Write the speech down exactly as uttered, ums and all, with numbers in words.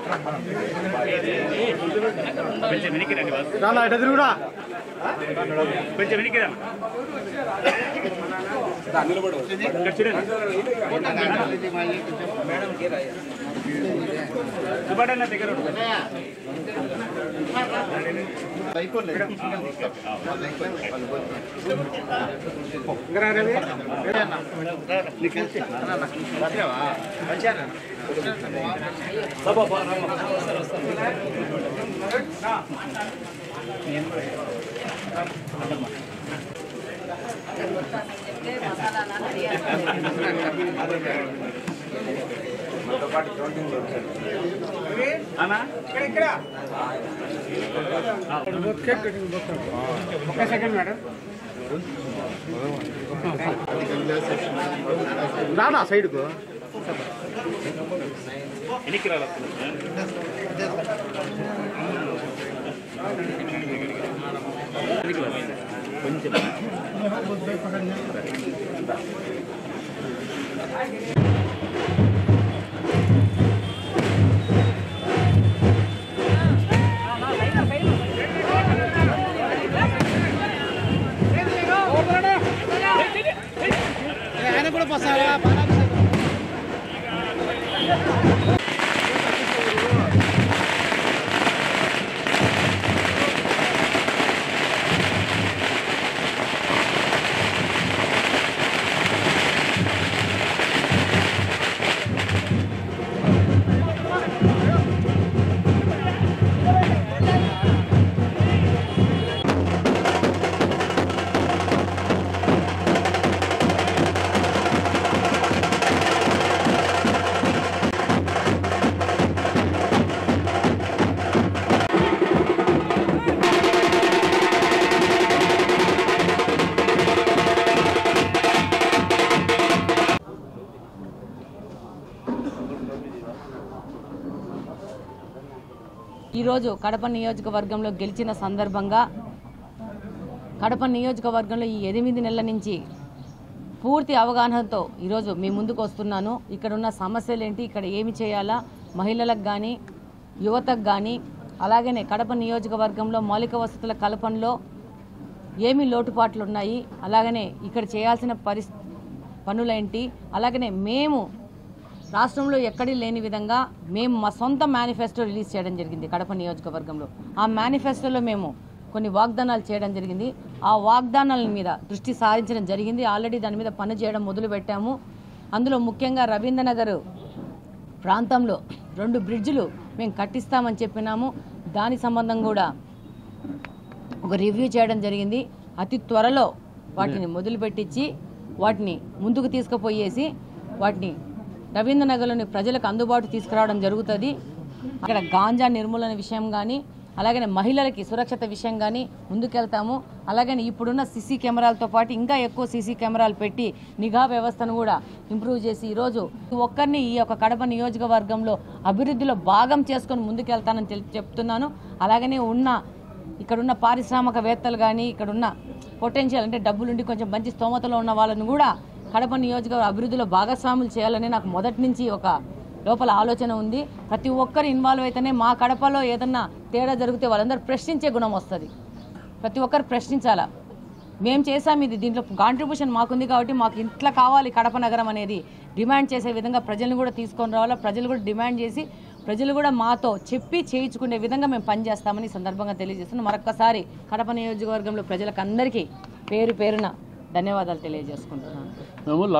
కొంచెం వెనక్కి రండి రాలా ఎట తిరుగుడా కొంచెం వెనక్కి రా సుబ్బాడన్న దగ్గర ఒక్క సెకండ్ మేడం రానా సైడ్కు వెనక్కి రాలా కొంచెం ఆయన కూడా పసారా ఈరోజు కడప నియోజకవర్గంలో గెలిచిన సందర్భంగా కడప నియోజకవర్గంలో ఈ ఎనిమిది నెలల నుంచి పూర్తి అవగాహనతో ఈరోజు మీ ముందుకు వస్తున్నాను. ఇక్కడ ఉన్న సమస్యలు ఏంటి, ఇక్కడ ఏమి చేయాలా, మహిళలకు కానీ యువతకు కానీ అలాగనే కడప నియోజకవర్గంలో మౌలిక వసతుల కల్పనలో ఏమి లోటుపాట్లు ఉన్నాయి, అలాగనే ఇక్కడ చేయాల్సిన పరిస్ పనులేంటి, అలాగనే మేము రాష్ట్రంలో ఎక్కడి లేని విధంగా మేము మా సొంత మేనిఫెస్టో రిలీజ్ చేయడం జరిగింది కడప నియోజకవర్గంలో. ఆ మేనిఫెస్టోలో మేము కొన్ని వాగ్దానాలు చేయడం జరిగింది. ఆ వాగ్దానాల మీద దృష్టి సారించడం జరిగింది. ఆల్రెడీ దాని మీద పని చేయడం మొదలుపెట్టాము. అందులో ముఖ్యంగా రవీంద్రనగర్ ప్రాంతంలో రెండు బ్రిడ్జిలు మేము కట్టిస్తామని చెప్పినాము. దాని సంబంధం కూడా ఒక రివ్యూ చేయడం జరిగింది. అతి త్వరలో వాటిని మొదలుపెట్టించి వాటిని ముందుకు తీసుకుపోయేసి వాటిని రవీంద్రనగర్లోని ప్రజలకు అందుబాటు తీసుకురావడం జరుగుతుంది. అక్కడ గాంజా నిర్మూలన విషయం కానీ అలాగనే మహిళలకి సురక్షిత విషయం కానీ ముందుకెళ్తాము. అలాగనే ఇప్పుడున్న సీసీ కెమెరాలతో పాటు ఇంకా ఎక్కువ సీసీ కెమెరాలు పెట్టి నిఘా వ్యవస్థను కూడా ఇంప్రూవ్ చేసి ఈరోజు ఒక్కరిని ఈ యొక్క కడప నియోజకవర్గంలో అభివృద్ధిలో భాగం చేసుకొని ముందుకెళ్తానని చెప్తున్నాను. అలాగనే ఉన్న ఇక్కడున్న పారిశ్రామికవేత్తలు కానీ ఇక్కడున్న పొటెన్షియల్ అంటే డబ్బులుండి కొంచెం మంచి స్తోమతలో ఉన్న వాళ్ళని కూడా కడప నియోజకవర్గ అభివృద్ధిలో భాగస్వాములు చేయాలని నాకు మొదటి నుంచి ఒక లోపల ఆలోచన ఉంది. ప్రతి ఒక్కరు ఇన్వాల్వ్ అయితేనే మా కడపలో ఏదన్నా తేడా జరిగితే వాళ్ళందరూ ప్రశ్నించే గుణం వస్తుంది. ప్రతి ఒక్కరు ప్రశ్నించాలా, మేము చేసాం ఇది, దీంట్లో కాంట్రిబ్యూషన్ మాకుంది కాబట్టి మాకు ఇట్లా కావాలి కడప నగరం అనేది డిమాండ్ చేసే విధంగా ప్రజలను కూడా తీసుకొని రావాలా. ప్రజలు కూడా డిమాండ్ చేసి ప్రజలు కూడా మాతో చెప్పి చేయించుకునే విధంగా మేము పనిచేస్తామని ఈ సందర్భంగా తెలియజేస్తున్నాం. మరొక్కసారి కడప నియోజకవర్గంలో ప్రజలకు అందరికీ పేరు పేరున ధన్యవాదాలు తెలియజేసుకుంటున్నాను.